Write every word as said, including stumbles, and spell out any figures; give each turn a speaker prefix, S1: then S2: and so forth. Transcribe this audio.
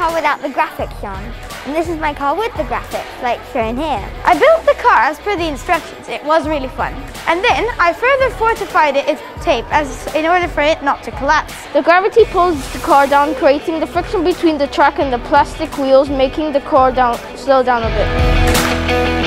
S1: car without the graphics on. And this is my car with the graphics, like shown here. I built the car as per the instructions. It was really fun. And then I further fortified it with tape as in order for it not to collapse.
S2: The gravity pulls the car down, creating the friction between the track and the plastic wheels, making the car down slow down a bit.